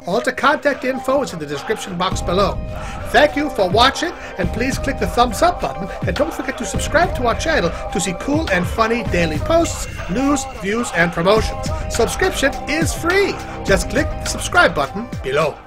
All the contact info is in the description box below. Thank you for watching, and please click the thumbs up button, and don't forget to subscribe to our channel to see cool and funny daily posts, news, views, and promotions. Subscription is free. Just click the subscribe button below.